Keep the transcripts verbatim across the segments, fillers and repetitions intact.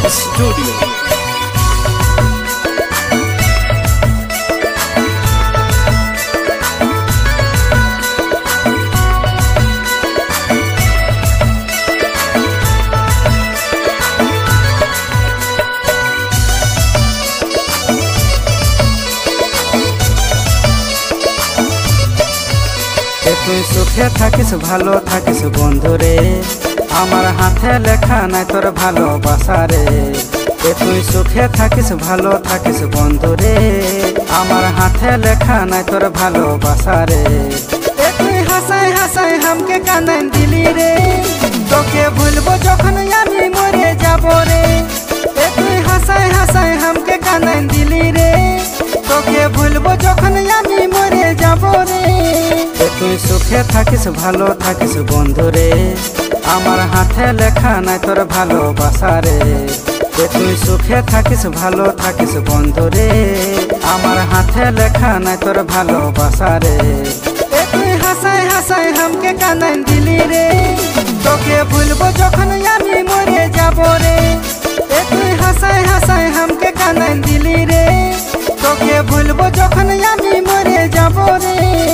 Studio. তুই সুখে থাকিস ভালো থাকিস বন্ধুরে, আমার হাতে লেখা নাই তোর ভালোবাসা রে। তুই সুখে থাকিস ভালো থাকিস বন্ধুরে, আমার হাতে লেখা নাই তোর ভালোবাসা রে। তুই হাসাই হাসাই হামকে কান্দাই দিলি রে, তোকে ভুলবো যখন আমি মরে যাব রে। তুই হাসাই হাসাই হামকে কান্দাই দিলি রে, তোকে ভুলবো যখন আমি মরে যাব রে। তুই সুখে থাকিস ভালো থাকিস বন্ধুরে, আমার হাতে লেখা নাই তোর ভালোবাসা রে। তুই সুখে থাকিস ভালো থাকিস বন্ধুরে, আমার হাতে লেখা নাই তোর ভালোবাসা রে। তুই হাসাই হাসাই হামকে কান্দাই দিলি রে, তোকে ভুলবো যখন আমি মরে যাব রে। তুই হাসাই হাসাই হামকে কান্দাই দিলি রে, তোকে ভুলবো যখন আমি মরে যাব রে।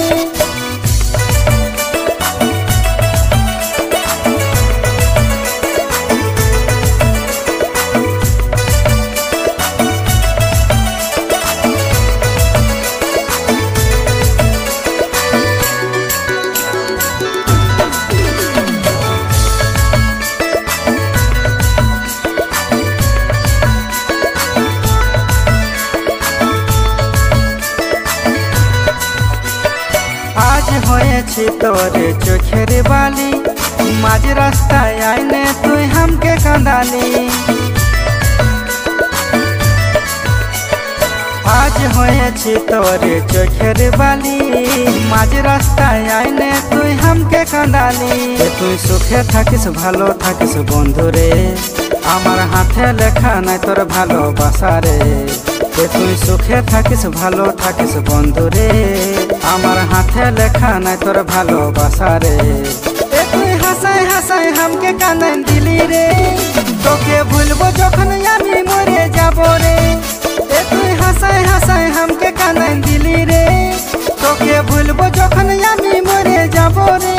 আজ হয়েছি তোরে চোখের বালি, মাঝ রাস্তায় আইনে তুই হামকে কাঁদালি। আজ হয়েছি তোরে চোখের বালি, মাঝ রাস্তায় আইনে তুই হামকে কাঁদালি। তুই সুখে থাকিস ভালো থাকিস বন্ধুরে, আমার হাতে লেখা নাই তোর ভালোবাসা রে। তুই সুখে থাকিস ভালো থাকিস বন্ধুরে, আমার হাতে লেখা নাই তোর ভালোবাসা রে। তুই হাসাই হাসাই হামকে কান্দাই দিলি রে, তোকে ভুলবো যখন আমি মরে যাব রে। তুই হাসাই হাসাই হামকে কান্দাই দিলি রে, তোকে ভুলবো যখন আমি মরে যাব রে।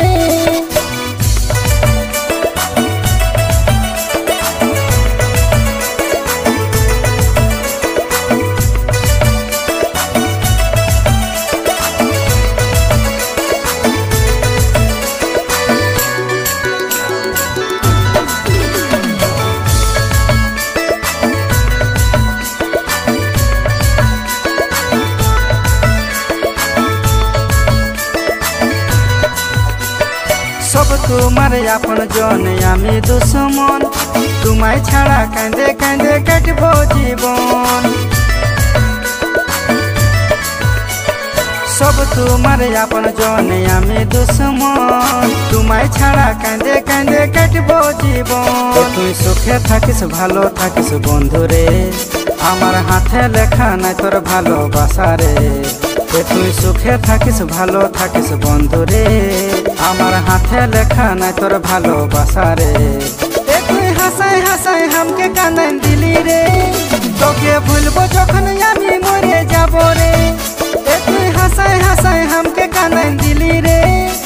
সব তোমার আপন জন আমি দুশ্মন, তোমায় ছাড়া কাঁদে কাঁদে কাটবো জীবন। সব তোমার আপন জন আমি দুশ্মন, তোমায় ছাড়া কাঁদে কাঁদে কাটবো জীবন। তুই সুখে থাকিস ভালো থাকিস বন্ধুরে, আমার হাতে লেখা নাই তোর ভালোবাসা রে। তুই সুখে থাকিস ভালো থাকিস বন্ধুরে, আমার হাতে লেখা নাই তোর ভালোবাসা রে। তুই হাসাই হাসাই হামকে কান্দাই দিলি রে, তোকে ভুলবো যখন আমি মরে যাব রে। তুই হাসাই হাসাই হামকে কান্দাই দিলি রে,